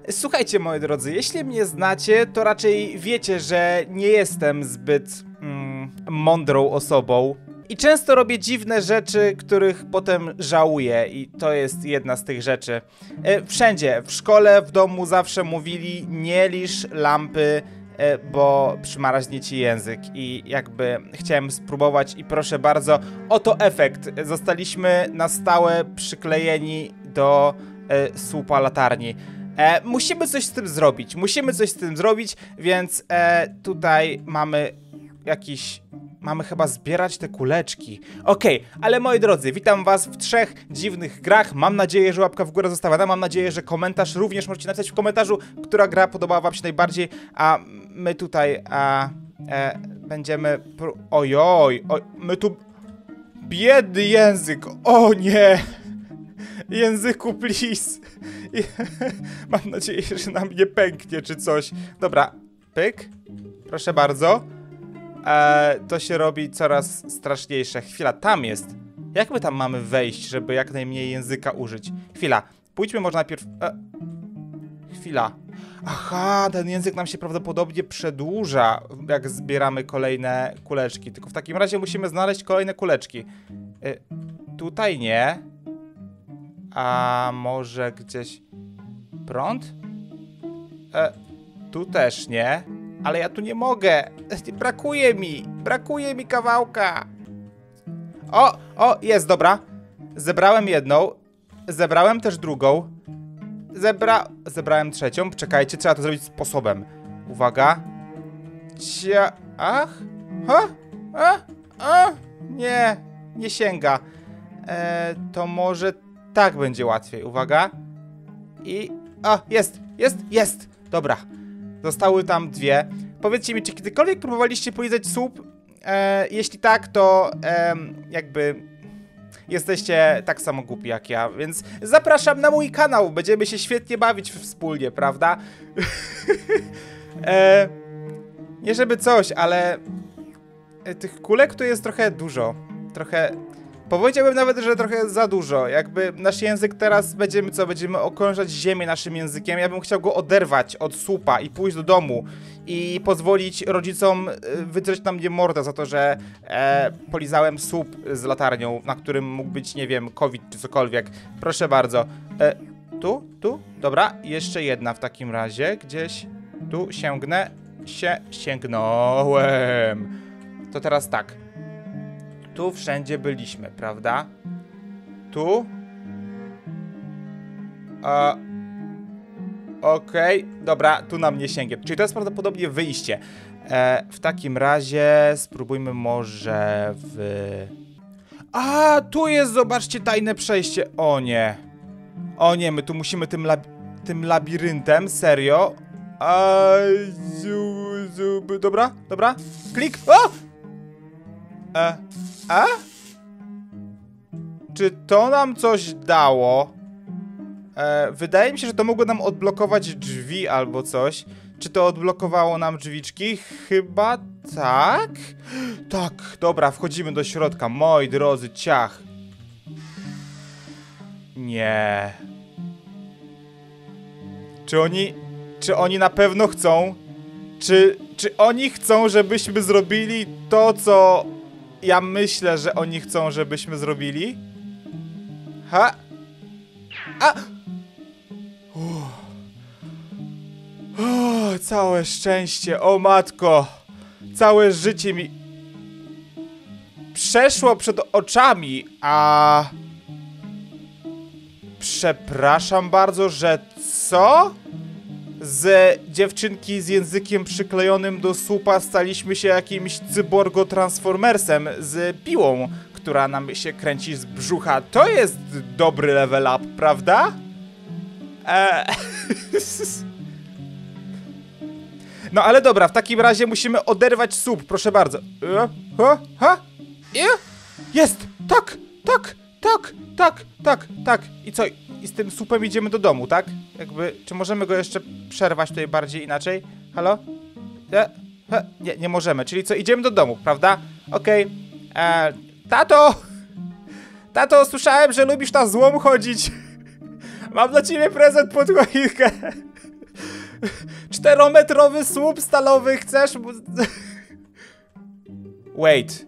Słuchajcie, moi drodzy, jeśli mnie znacie, to raczej wiecie, że nie jestem zbyt mądrą osobą. I często robię dziwne rzeczy, których potem żałuję i to jest jedna z tych rzeczy. Wszędzie, w szkole, w domu zawsze mówili: nie lisz lampy, bo przymaraźnie ci język. I jakby chciałem spróbować i proszę bardzo, oto efekt. Zostaliśmy na stałe przyklejeni do słupa latarni. Musimy coś z tym zrobić, więc tutaj mamy jakiś... Mamy chyba zbierać te kuleczki. Okej, ale moi drodzy, witam was w 3 dziwnych grach. Mam nadzieję, że łapka w górę zostawiona. Mam nadzieję, że komentarz również możecie napisać w komentarzu, która gra podobała wam się najbardziej. A my tutaj będziemy... Ojoj, my tu... Biedny język, o nie! Języku, please. Mam nadzieję, że nam nie pęknie czy coś. Dobra, pyk. Proszę bardzo. To się robi coraz straszniejsze. Chwila, tam jest. Jak my tam mamy wejść, żeby jak najmniej języka użyć? Chwila, pójdźmy może najpierw... Chwila. Aha, ten język nam się prawdopodobnie przedłuża, jak zbieramy kolejne kuleczki. Tylko w takim razie musimy znaleźć kolejne kuleczki. Tutaj nie. A może gdzieś... Prąd? Tu też nie. Ale ja tu nie mogę. Brakuje mi kawałka. O, jest, dobra. Zebrałem jedną. Zebrałem też drugą. Zebrałem trzecią. Czekajcie, trzeba to zrobić sposobem. Uwaga. Nie sięga. To może tak będzie łatwiej. Uwaga. I... jest. Dobra. Zostały tam 2. Powiedzcie mi, czy kiedykolwiek próbowaliście polizać słup? Jeśli tak, to jakby jesteście tak samo głupi jak ja, więc zapraszam na mój kanał. Będziemy się świetnie bawić wspólnie, prawda? Nie żeby coś, ale tych kulek tu jest trochę dużo. Powiedziałbym nawet, że trochę za dużo. Jakby nasz język teraz będziemy okrążać ziemię naszym językiem. Ja bym chciał go oderwać od słupa i pójść do domu i pozwolić rodzicom wydrzeć na mnie mordę za to, że polizałem słup z latarnią, na którym mógł być, nie wiem, COVID czy cokolwiek. Proszę bardzo. Tu? Dobra, jeszcze jedna w takim razie. Gdzieś tu sięgnąłem. To teraz tak. Tu wszędzie byliśmy, prawda? Tu? Okej, dobra, tu nam nie sięgnie. Czyli to jest prawdopodobnie wyjście. W takim razie spróbujmy może tu jest, zobaczcie, tajne przejście. O nie, my tu musimy tym labiryntem, serio. Dobra, klik. Czy to nam coś dało? Wydaje mi się, że to mogło nam odblokować drzwi albo coś. Czy to odblokowało nam drzwiczki? Chyba tak. Tak, dobra, wchodzimy do środka. Moi drodzy, ciach. Nie. Czy oni na pewno chcą? Czy oni chcą, żebyśmy zrobili to, co ja myślę, że oni chcą, żebyśmy zrobili? Całe szczęście, o matko. Całe życie mi przeszło przed oczami, przepraszam bardzo, że co? Z dziewczynki z językiem przyklejonym do słupa staliśmy się jakimś cyborgo-transformersem z piłą, która nam się kręci z brzucha. To jest dobry level up, prawda? No ale dobra, w takim razie musimy oderwać słup, proszę bardzo. Jest! Tak. I co? I z tym słupem idziemy do domu, tak? Jakby, czy możemy go jeszcze przerwać tutaj bardziej inaczej? Halo? Nie możemy, czyli co? Idziemy do domu, prawda? Okej. Tato! Tato, słyszałem, że lubisz na złom chodzić. Mam dla ciebie prezent pod choinkę. 4-metrowy słup stalowy, chcesz? Wait.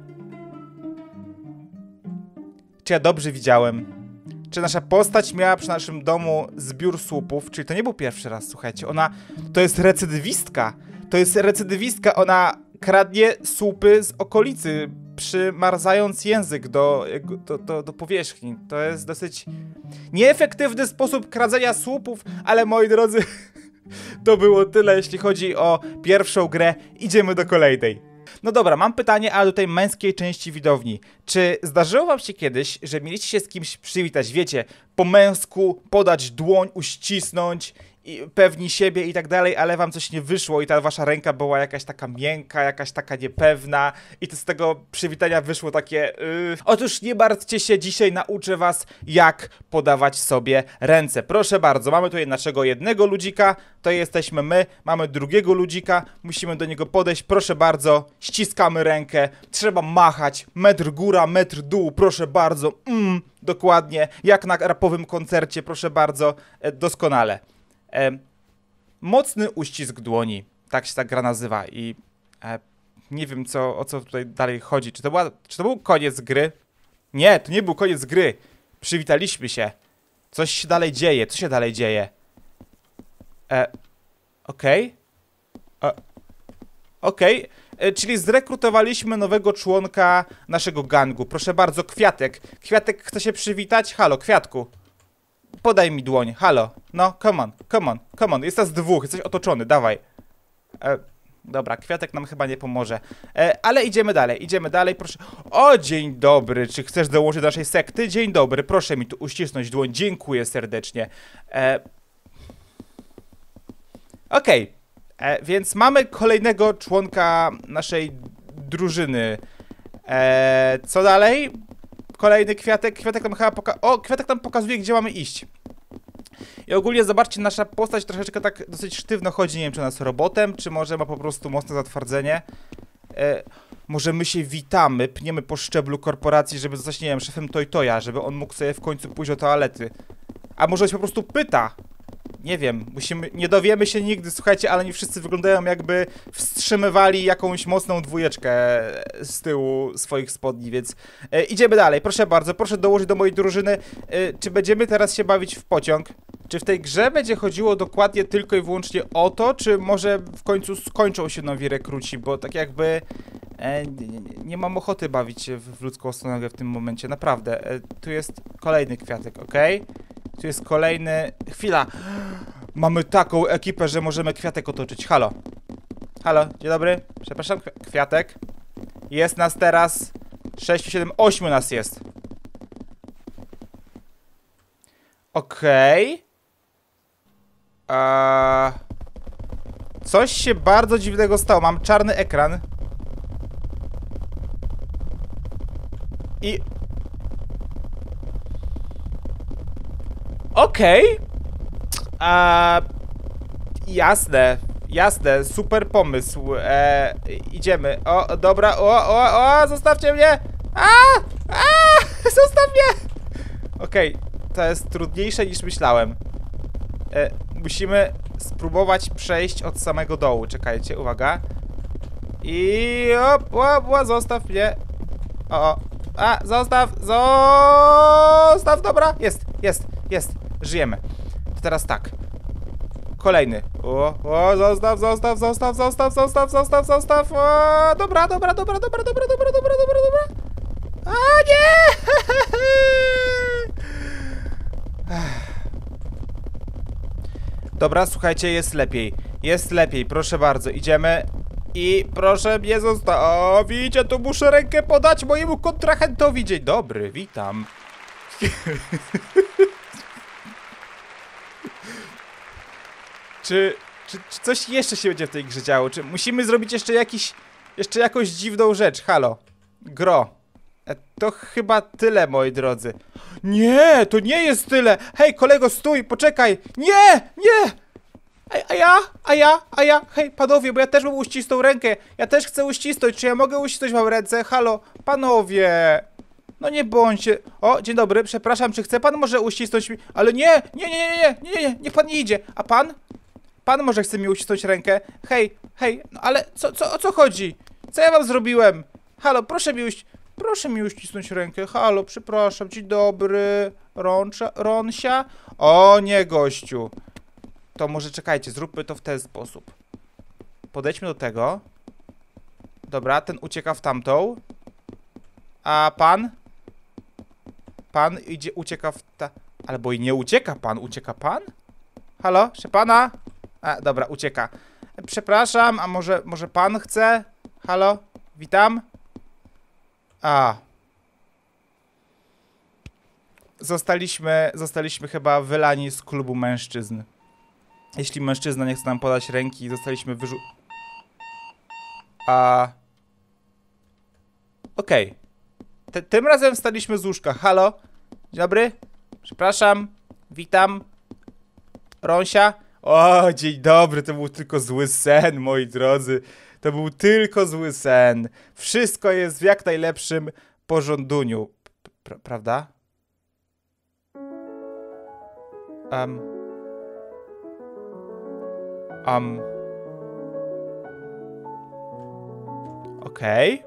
Czy ja dobrze widziałem? Czy nasza postać miała przy naszym domu zbiór słupów? Czyli to nie był pierwszy raz, słuchajcie. Ona... To jest recydywistka. To jest recydywistka. Ona kradnie słupy z okolicy, przymarzając język do powierzchni. To jest dosyć nieefektywny sposób kradzenia słupów, ale moi drodzy, to było tyle, jeśli chodzi o pierwszą grę. Idziemy do kolejnej. No dobra, mam pytanie, ale do tej męskiej części widowni. Czy zdarzyło wam się kiedyś, że mieliście się z kimś przywitać, wiecie, po męsku, podać dłoń, uścisnąć, i pewni siebie i tak dalej, ale wam coś nie wyszło i ta wasza ręka była jakaś taka miękka, jakaś taka niepewna i to z tego przywitania wyszło takie Otóż nie martwcie się, dzisiaj nauczę was, jak podawać sobie ręce. Proszę bardzo, mamy tutaj naszego jednego ludzika, to jesteśmy my, mamy drugiego ludzika, musimy do niego podejść, proszę bardzo, ściskamy rękę, trzeba machać, metr góra, metr dół, proszę bardzo, dokładnie, jak na rapowym koncercie, proszę bardzo, doskonale. Mocny uścisk dłoni, tak się ta gra nazywa i nie wiem o co tutaj dalej chodzi. Czy to był koniec gry? Nie, to nie był koniec gry. Przywitaliśmy się. Coś się dalej dzieje. Co się dalej dzieje? Okej. Okej. Czyli zrekrutowaliśmy nowego członka naszego gangu. Proszę bardzo, Kwiatek. Kwiatek chce się przywitać? Halo, Kwiatku. Podaj mi dłoń, halo. No, come on. Jest nas dwóch, jesteś otoczony, dawaj. Dobra, Kwiatek nam chyba nie pomoże. Ale idziemy dalej, proszę. O, dzień dobry, czy chcesz dołączyć do naszej sekty? Dzień dobry, proszę mi tu uścisnąć dłoń, dziękuję serdecznie. Okej, więc mamy kolejnego członka naszej drużyny. Co dalej? Kolejny Kwiatek. Kwiatek nam chyba Kwiatek nam pokazuje, gdzie mamy iść. I ogólnie zobaczcie, nasza postać troszeczkę tak dosyć sztywno chodzi. Nie wiem, czy ona jest robotem, czy może ma po prostu mocne zatwardzenie. Może my się witamy, pniemy po szczeblu korporacji, żeby zostać, nie wiem, szefem Toy-Toya, żeby on mógł sobie w końcu pójść do toalety. A może się po prostu pyta. Nie wiem, nie dowiemy się nigdy, słuchajcie, ale nie wszyscy wyglądają, jakby wstrzymywali jakąś mocną dwójeczkę z tyłu swoich spodni, więc idziemy dalej. Proszę bardzo, proszę dołożyć do mojej drużyny. Czy będziemy teraz się bawić w pociąg? Czy w tej grze będzie chodziło dokładnie tylko i wyłącznie o to, czy może w końcu skończą się nowi rekruci, bo tak jakby nie mam ochoty bawić się w ludzką ostonogę w tym momencie, naprawdę. Tu jest kolejny Kwiatek, okej? Tu jest kolejny... Chwila! Mamy taką ekipę, że możemy Kwiatek otoczyć. Halo. Halo, dzień dobry. Przepraszam, Kwiatek. Jest nas teraz 6, 7, 8 nas jest. Okej. Coś się bardzo dziwnego stało. Mam czarny ekran. I... Okej. Jasne, super pomysł. Idziemy. O, dobra, zostawcie mnie! Zostaw mnie! Okej, to jest trudniejsze niż myślałem. Musimy spróbować przejść od samego dołu. Czekajcie, uwaga. I zostaw mnie. Zostaw, dobra, jest, żyjemy. To teraz tak. Kolejny. Zostaw. Dobra. Nie! Dobra, słuchajcie, jest lepiej, proszę bardzo, idziemy. I proszę mnie zostawić, ja tu muszę rękę podać mojemu kontrahentowi. Dzień dobry, witam. Czy coś jeszcze się będzie w tej grze działo? Czy musimy zrobić jeszcze jakąś dziwną rzecz? Halo, gro. To chyba tyle, moi drodzy. Nie, to nie jest tyle. Hej, kolego, stój, poczekaj. Nie. A ja. Hej, panowie, bo ja też bym uścisnął rękę. Ja też chcę uścisnąć. Czy ja mogę uścisnąć wam ręce? Halo, panowie. No nie bądźcie. O, dzień dobry, przepraszam, czy chce pan może uścisnąć mi... Ale nie, niech pan nie idzie. A pan? Pan może chce mi uścisnąć rękę. Hej, no ale o co chodzi? Co ja wam zrobiłem? Halo, proszę mi uścisnąć rękę. Halo, przepraszam, dzień dobry. Ronsia? O nie, gościu. To może czekajcie, zróbmy to w ten sposób. Podejdźmy do tego. Dobra, ten ucieka w tamtą. A pan? Pan ucieka w ta... Albo i nie ucieka pan, ucieka pan? Halo, proszę pana? A, dobra, ucieka. Przepraszam, a może pan chce? Halo, witam. A. Zostaliśmy chyba wylani z klubu mężczyzn. Jeśli mężczyzna nie chce nam podać ręki, zostaliśmy Okej. Tym razem wstaliśmy z łóżka. Halo? Dzień dobry? Przepraszam. Witam. Ronsia? O, dzień dobry. To był tylko zły sen, moi drodzy. To był tylko zły sen. Wszystko jest w jak najlepszym porząduniu. Prawda? Okej.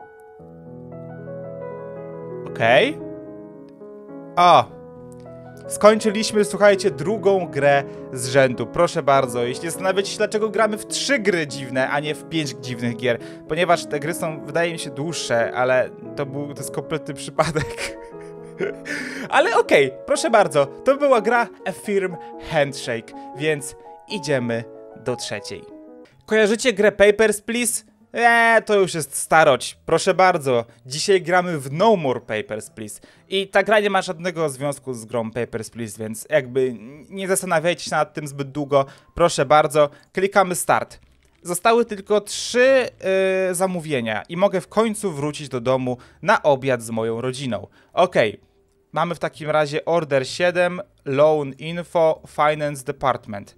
O! Skończyliśmy, słuchajcie, drugą grę z rzędu. Proszę bardzo, jeśli zastanawiacie się, dlaczego gramy w 3 gry dziwne, a nie w 5 dziwnych gier. Ponieważ te gry są, wydaje mi się, dłuższe, ale to jest kompletny przypadek. Ale okej, proszę bardzo, to była gra A Firm Handshake, więc idziemy do trzeciej. Kojarzycie grę Papers, Please? To już jest starość. Proszę bardzo, dzisiaj gramy w No More Papers, Please. I ta gra nie ma żadnego związku z grą Papers, Please, więc jakby nie zastanawiajcie się nad tym zbyt długo. Proszę bardzo, klikamy Start. Zostały tylko 3 zamówienia i mogę w końcu wrócić do domu na obiad z moją rodziną. Okej, mamy w takim razie Order 7, Loan Info, Finance Department.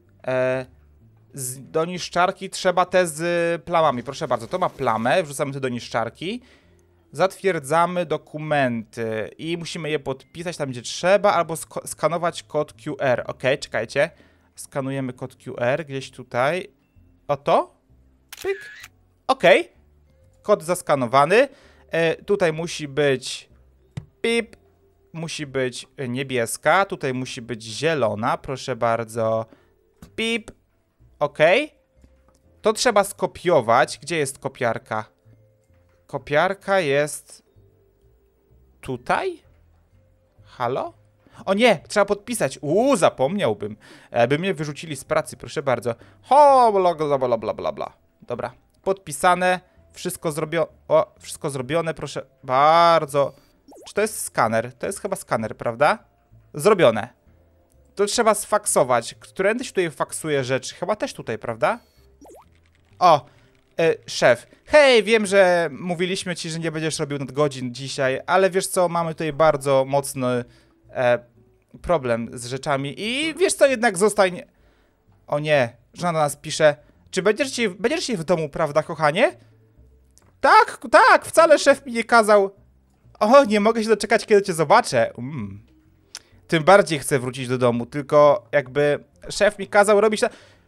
Do niszczarki trzeba te z plamami. Proszę bardzo, to ma plamę, wrzucamy to do niszczarki. Zatwierdzamy dokumenty i musimy je podpisać tam, gdzie trzeba, albo skanować kod QR. Ok, czekajcie. Skanujemy kod QR gdzieś tutaj. Oto. Pyk. Ok. Kod zaskanowany. Tutaj musi być pip. Musi być niebieska. Tutaj musi być zielona. Proszę bardzo. Pip. Ok. To trzeba skopiować. Gdzie jest kopiarka? Kopiarka jest... tutaj? Halo? O nie! Trzeba podpisać. Zapomniałbym. By mnie wyrzucili z pracy, proszę bardzo. Bla, bla, bla, bla. Dobra. Podpisane. Wszystko zrobione. O, wszystko zrobione, proszę bardzo. Czy to jest skaner? To jest chyba skaner, prawda? Zrobione. To trzeba sfaksować. Którędy się tutaj faksuje rzeczy? Chyba też tutaj, prawda? O, szef. Hej, wiem, że mówiliśmy ci, że nie będziesz robił nadgodzin dzisiaj, ale wiesz co, mamy tutaj bardzo mocny problem z rzeczami i wiesz co, jednak zostań... O nie, żona do nas pisze. Czy będziesz dzisiaj w domu, prawda, kochanie? Tak, wcale szef mi nie kazał. O, nie mogę się doczekać, kiedy cię zobaczę. Tym bardziej chcę wrócić do domu, tylko jakby szef mi kazał robić...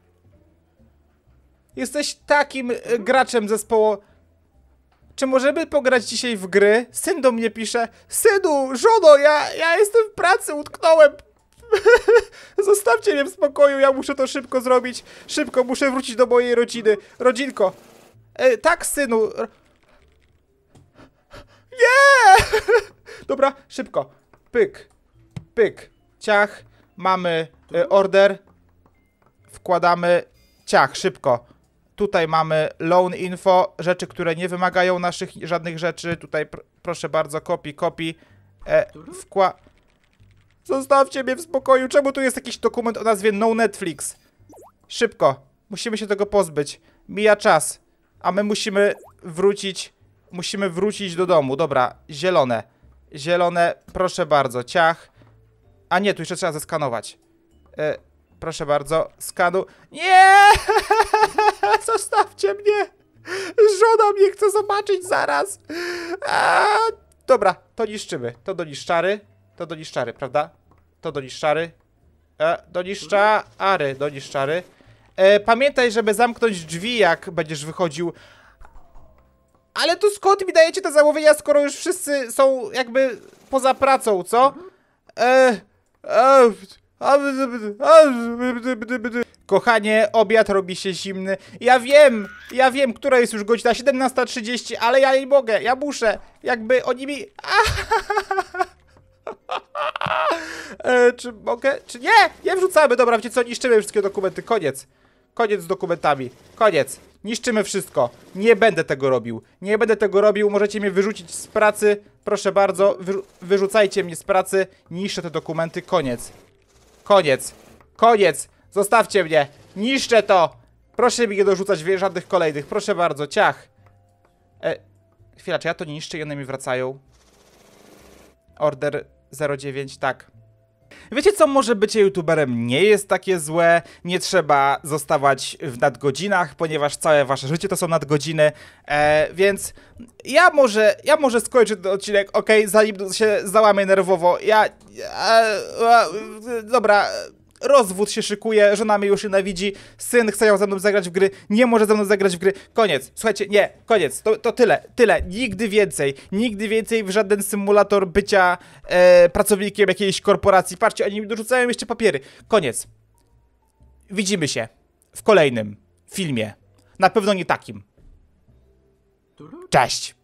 Jesteś takim graczem zespołu. Czy możemy pograć dzisiaj w gry? Syn do mnie pisze. Synu, żono, ja jestem w pracy, utknąłem. Zostawcie mnie w spokoju, ja muszę to szybko zrobić. Szybko, muszę wrócić do mojej rodziny. Rodzinko. Tak, synu. Nie! Dobra, szybko. Pyk. Pyk. Ciach. Mamy order. Wkładamy. Ciach, szybko. Tutaj mamy loan info, rzeczy, które nie wymagają naszych żadnych rzeczy. Tutaj proszę bardzo, copy. Zostawcie mnie w spokoju. Czemu tu jest jakiś dokument o nazwie No Netflix? Szybko. Musimy się tego pozbyć. Mija czas. A my musimy wrócić do domu. Dobra, zielone. Zielone, proszę bardzo. Ciach. A nie, tu jeszcze trzeba zeskanować. Proszę bardzo, skanu... Nie! Zostawcie mnie! Żona mnie chce zobaczyć zaraz! Dobra, to niszczymy. To do niszczary. To do niszczary, prawda? To do niszczary. Do niszczary, do niszczary. Pamiętaj, żeby zamknąć drzwi, jak będziesz wychodził. Ale to skąd mi dajecie te zamówienia, skoro już wszyscy są jakby poza pracą, co? Kochanie, obiad robi się zimny. Ja wiem, która jest już godzina 17:30, ale ja nie mogę, ja muszę. Jakby oni mi... Czy mogę? Czy nie? Nie wrzucamy, dobra, wiecie co, niszczymy wszystkie dokumenty, koniec. Koniec z dokumentami, koniec. Niszczymy wszystko. Nie będę tego robił. Nie będę tego robił, możecie mnie wyrzucić z pracy. Proszę bardzo, wyrzucajcie mnie z pracy. Niszczę te dokumenty, koniec. Koniec. Koniec. Zostawcie mnie. Niszczę to. Proszę mi nie dorzucać żadnych kolejnych. Proszę bardzo, ciach. Chwila, czy ja to nie niszczę i one mi wracają? Order 09, tak. Wiecie co, może bycie youtuberem nie jest takie złe, nie trzeba zostawać w nadgodzinach, ponieważ całe wasze życie to są nadgodziny, więc ja może skończę ten odcinek, okej, zanim się załamię nerwowo, dobra, rozwód się szykuje, żona mnie już nienawidzi, syn chce ze mną zagrać w gry, nie może ze mną zagrać w gry, koniec, słuchajcie, nie, koniec, to tyle, nigdy więcej w żaden symulator bycia pracownikiem jakiejś korporacji, patrzcie, oni mi dorzucają jeszcze papiery, koniec, widzimy się w kolejnym filmie, na pewno nie takim, cześć.